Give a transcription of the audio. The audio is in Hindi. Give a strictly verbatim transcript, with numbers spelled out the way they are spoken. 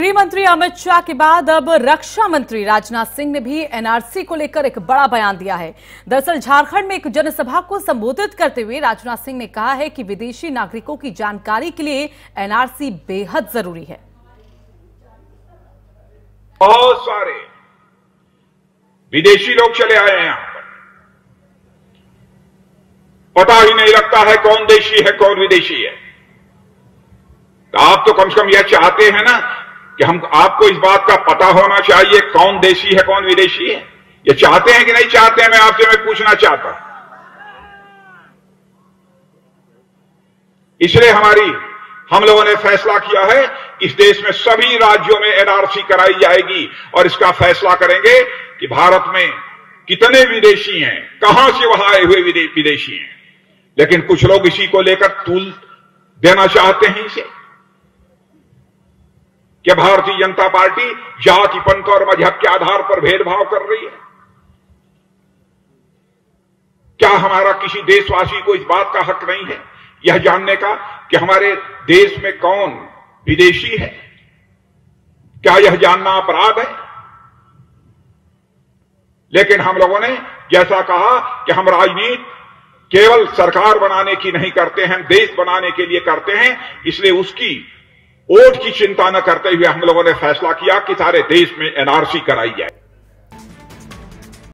गृह मंत्री अमित शाह के बाद अब रक्षा मंत्री राजनाथ सिंह ने भी एनआरसी को लेकर एक बड़ा बयान दिया है। दरअसल झारखंड में एक जनसभा को संबोधित करते हुए राजनाथ सिंह ने कहा है कि विदेशी नागरिकों की जानकारी के लिए एनआरसी बेहद जरूरी है। बहुत सारे विदेशी लोग चले आए हैं, यहां पर पता ही नहीं लगता है कौन देशी है कौन विदेशी है। तो आप तो कम से कम यह चाहते हैं ना कि हम आपको इस बात का पता होना चाहिए कौन देशी है कौन विदेशी है। ये चाहते हैं कि नहीं चाहते हैं, मैं आपसे मैं पूछना चाहता हूं। इसलिए हमारी हम लोगों ने फैसला किया है इस देश में सभी राज्यों में एनआरसी कराई जाएगी और इसका फैसला करेंगे कि भारत में कितने विदेशी हैं, कहां से वहां आए हुए विदेशी हैं। लेकिन कुछ लोग इसी को लेकर तूल देना चाहते हैं इसे कि भारतीय जनता पार्टी जाति पंथ और मजहब के आधार पर भेदभाव कर रही है। क्या हमारा किसी देशवासी को इस बात का हक नहीं है यह जानने का कि हमारे देश में कौन विदेशी है? क्या यह जानना अपराध है? लेकिन हम लोगों ने जैसा कहा कि हम राजनीति केवल सरकार बनाने की नहीं करते हैं, हम देश बनाने के लिए करते हैं। इसलिए उसकी वोट की चिंता न करते हुए हम लोगों ने फैसला किया कि सारे देश में एनआरसी कराई जाए।